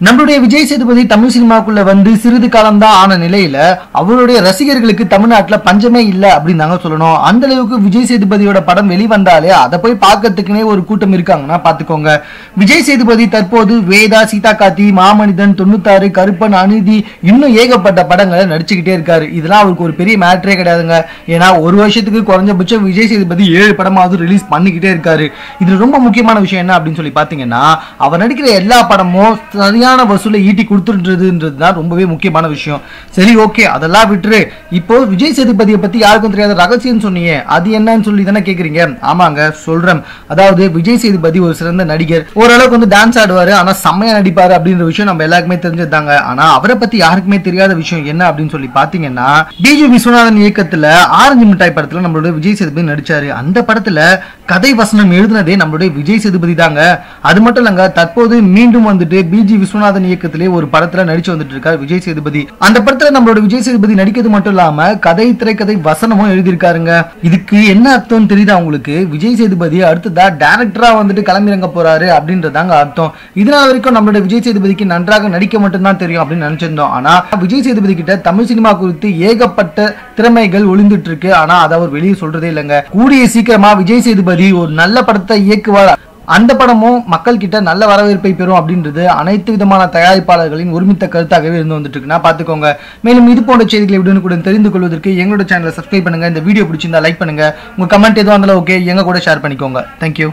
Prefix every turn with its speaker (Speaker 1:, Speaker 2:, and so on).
Speaker 1: நம்மளுடைய விஜய் சேதுபதி தமிழ் சினிமாக்குள்ள வந்து சிறிது காலம் தான் ஆன நிலையில அவருடைய ரசிகர்களுக்கு தமிழ்நாட்டுல பஞ்சமே இல்ல அப்படின்னு தாங்க சொல்லணும். அந்த அளவுக்கு விஜய் சேதுபதியோட படம் வெளிவந்தாலே அதை போய் பார்க்கறதுக்குனே ஒரு கூட்டம் இருக்காங்கன்னா பாத்துக்கோங்க. விஜய் சேதுபதி தற்போது வேதா, சீதா காத்தி, மாமனிதன், 96, கருப்பன், அநீதி இன்னும் ஏகப்பட்ட படங்களை நடிச்சுக்கிட்டே இருக்காரு. இதெல்லாம் அவருக்கு ஒரு பெரிய மேட்டரே கிடையாதுங்க. ஏன்னா ஒரு வருஷத்துக்கு குறைஞ்சபட்சம் விஜய் சேதுபதி 7 படமாவது ரிலீஸ் பண்ணிக்கிட்டே இருக்காரு. இதுல ரொம்ப முக்கியமான விஷயம் என்ன அப்படின்னு சொல்லி பாத்தீங்கன்னா, அவர் நடிக்கிற எல்லா படமும் சரியான வசூலை ஈட்டி கொடுத்துன்றதுதான் ரொம்பவே முக்கியமான விஷயம். சரி, ஓகே, அதெல்லாம் விட்டுரு. இப்போ விஜய் சேதுபதியை பத்தி யாருக்கும் தெரியாத ரகசியம் சொன்னீங்க, அது என்னன்னு சொல்லி தானே கேக்குறீங்க? ஆமாங்க, சொல்றேன். அதாவது விஜய் சேதுபதி ஒரு சிறந்த நடிகர். ஓரளவுக்கு வந்து டான்ஸ் ஆடுவாரு, ஆனா செம்மையா நடிப்பாரு அப்படின்ற விஷயம் நம்ம எல்லாருக்குமே தெரிஞ்சதாங்க. ஆனா அவரை பத்தி யாருக்குமே தெரியாத விஷயம் என்ன அப்படின்னு சொல்லி பாத்தீங்கன்னா, பிஜு விஸ்வநாதன் இயக்கத்துல ஆரஞ்சு மிட்டாய் படத்துல நம்மளுடைய விஜய் சேதுபதி நடிச்சாரு. அந்த படத்துல கதை வசனம் எழுதினதே நம்மளுடைய விஜய் சேதுபதி தாங்க. அது மட்டும் இல்லங்க, தற்போது மீண்டும் வந்துட்டு பிஜி விஸ்வநாதன் இயக்கத்திலே ஒரு படத்துல நடிச்சு வந்துட்டு இருக்காரு விஜய் சேதுபதி. அந்த படத்துல நம்மளோட விஜய் சேதுபதி நடிக்கிறது மட்டும் இல்லாம கதை, திரைக்கதை, வசனமும் எழுதியிருக்காருங்க. இதுக்கு என்ன அர்த்தம் தெரியுதா உங்களுக்கு? விஜய் சேதுபதி அடுத்ததா டைரக்டரா வந்துட்டு கிளம்பிறங்க போறாரு அப்படின்றதாங்க அர்த்தம். இதனால வரைக்கும் நம்மளோட விஜய் சேதுபதிக்கு நன்றாக நடிக்க மட்டும்தான் தெரியும் அப்படின்னு நினைச்சிருந்தோம். ஆனா விஜய் சேதுபதி கிட்ட தமிழ் சினிமா குறித்து ஏகப்பட்ட திறமைகள் ஒளிந்துட்டு இருக்கு. ஆனா அதை அவர் வெளியே சொல்றதே இல்லைங்க. கூடிய சீக்கிரமா விஜய் சேதுபதி ஒரு நல்ல படத்தை இயக்குவார். அந்த படமும் மக்கள் கிட்ட நல்ல வரவேற்பை பெறும் அப்படின்றது அனைத்து விதமான தயாரிப்பாளர்களின் ஒருமித்த கருத்தாகவே இருந்து வந்துட்டு இருக்குன்னா பாத்துக்கோங்க. மேலும் இது போன்ற செய்திகளை உடனுக்குடன் தெரிந்து கொள்வதற்கு எங்களோட சேனலை சப்ஸ்கிரைப் பண்ணுங்க. இந்த வீடியோ பிடிச்சிருந்தா லைக் பண்ணுங்க. உங்க கமெண்ட் எதுவும் இருந்தாலும் ஓகே, எங்க கூட ஷேர் பண்ணிக்கோங்க. தேங்க்யூ.